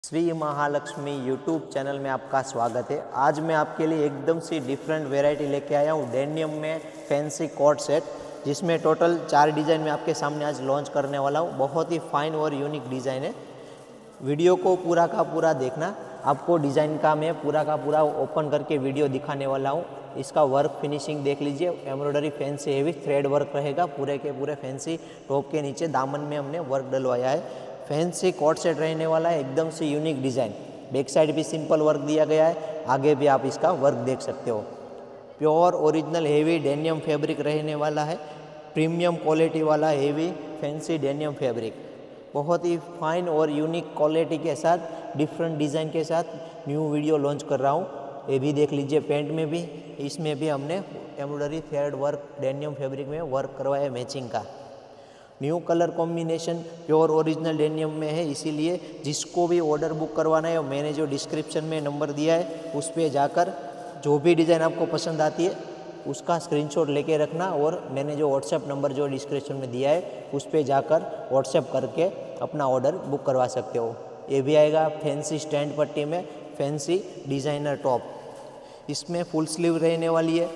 Shri Mahalakshmi YouTube channel में आपका स्वागत है। आज मैं आपके लिए एकदम सी डिफरेंट वैरायटी लेके आया हूँ डेनियम में फैंसी कोट सेट, जिसमें टोटल 4 डिज़ाइन में आपके सामने आज लॉन्च करने वाला हूँ। बहुत ही फाइन और यूनिक डिज़ाइन है। वीडियो को पूरा का पूरा देखना। आपको डिज़ाइन का मैं पूरा का पूरा ओपन करके वीडियो दिखाने वाला हूँ। इसका वर्क फिनिशिंग देख लीजिए। Embroidery fancy heavy thread work रहेगा पूरे के पूरे फैंसी। टॉप के नीचे दामन में हमने वर्क डलवाया है। फैंसी कोट सेट रहने वाला है, एकदम से यूनिक डिज़ाइन। बैक साइड भी सिंपल वर्क दिया गया है, आगे भी आप इसका वर्क देख सकते हो। Pure original heavy denim fabric रहने वाला है। प्रीमियम क्वालिटी वाला हेवी फैंसी डेनियम फैब्रिक, बहुत ही फाइन और यूनिक क्वालिटी के साथ डिफरेंट डिज़ाइन के साथ न्यू वीडियो लॉन्च कर रहा हूँ। ये भी देख लीजिए। पेंट में भी, इसमें भी हमने embroidery thread work denim fabric में वर्क करवाया मैचिंग का। New colour combination pure original denim में है, इसीलिए जिसको भी ऑर्डर बुक करवाना है मैंने जो डिस्क्रिप्शन में नंबर दिया है उस पर जाकर जो भी डिज़ाइन आपको पसंद आती है उसका स्क्रीनशॉट लेके रखना, और मैंने जो व्हाट्सएप नंबर जो डिस्क्रिप्शन में दिया है उस पर जाकर व्हाट्सएप करके अपना ऑर्डर बुक करवा सकते हो। ये भी आएगा फैंसी स्टैंड पट्टी में फैंसी डिज़ाइनर टॉप। इसमें फुल स्लीव रहने वाली है।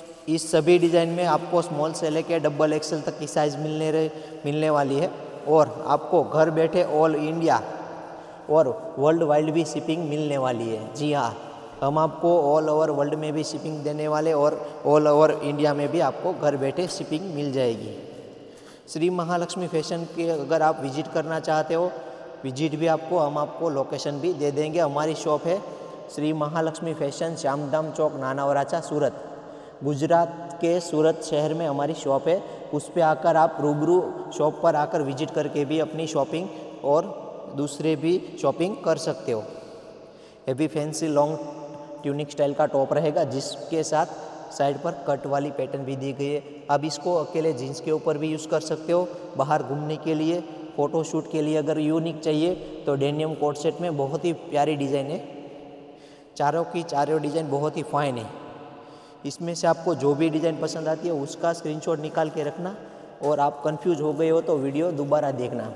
इस सभी डिज़ाइन में आपको स्मॉल से लेकर डबल एक्सेल तक की साइज़ मिलने वाली है, और आपको घर बैठे ऑल इंडिया और वर्ल्ड वाइड भी शिपिंग मिलने वाली है। जी हाँ, हम आपको ऑल ओवर वर्ल्ड में भी शिपिंग देने वाले, और ऑल ओवर इंडिया में भी आपको घर बैठे शिपिंग मिल जाएगी। श्री महालक्ष्मी फैशन के अगर आप विजिट करना चाहते हो, विजिट भी हम आपको लोकेशन भी दे देंगे। हमारी शॉप है श्री महालक्ष्मी फैशन, श्यामधाम चौक, नानावराचा, सूरत। गुजरात के सूरत शहर में हमारी शॉप है। उस पे आकर आप रूबरू शॉप पर आकर विजिट करके भी अपनी शॉपिंग और दूसरे भी शॉपिंग कर सकते हो। ये भी फैंसी लॉन्ग ट्यूनिक स्टाइल का टॉप रहेगा, जिसके साथ साइड पर कट वाली पैटर्न भी दी गई है। अब इसको अकेले जीन्स के ऊपर भी यूज़ कर सकते हो, बाहर घूमने के लिए, फ़ोटोशूट के लिए अगर यूनिक चाहिए तो डेनियम कोट सेट में बहुत ही प्यारी डिज़ाइन है। चारों की चारों डिज़ाइन बहुत ही फाइन है। इसमें से आपको जो भी डिज़ाइन पसंद आती है उसका स्क्रीनशॉट निकाल के रखना, और आप कंफ्यूज हो गए हो तो वीडियो दोबारा देखना।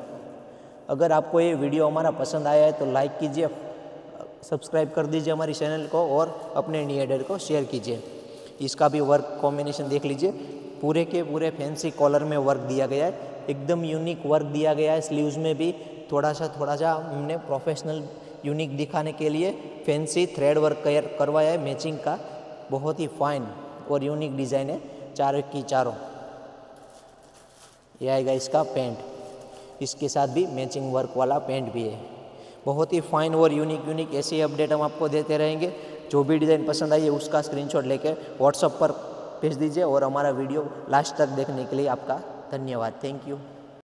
अगर आपको ये वीडियो हमारा पसंद आया है तो लाइक कीजिए, सब्सक्राइब कर दीजिए हमारी चैनल को, और अपने नीडर को शेयर कीजिए। इसका भी वर्क कॉम्बिनेशन देख लीजिए। पूरे के पूरे फैंसी कॉलर में वर्क दिया गया है, एकदम यूनिक वर्क दिया गया है। स्लीव्स में भी थोड़ा सा हमने प्रोफेशनल यूनिक दिखाने के लिए फैंसी थ्रेड वर्क करवाया है मैचिंग का। बहुत ही फाइन और यूनिक डिज़ाइन है चारों की चारों। ये आएगा इसका पेंट, इसके साथ भी मैचिंग वर्क वाला पेंट भी है। बहुत ही फाइन और यूनिक ऐसी अपडेट हम आपको देते रहेंगे। जो भी डिज़ाइन पसंद आई है उसका स्क्रीनशॉट लेकर व्हाट्सएप पर भेज दीजिए, और हमारा वीडियो लास्ट तक देखने के लिए आपका धन्यवाद। Thank you.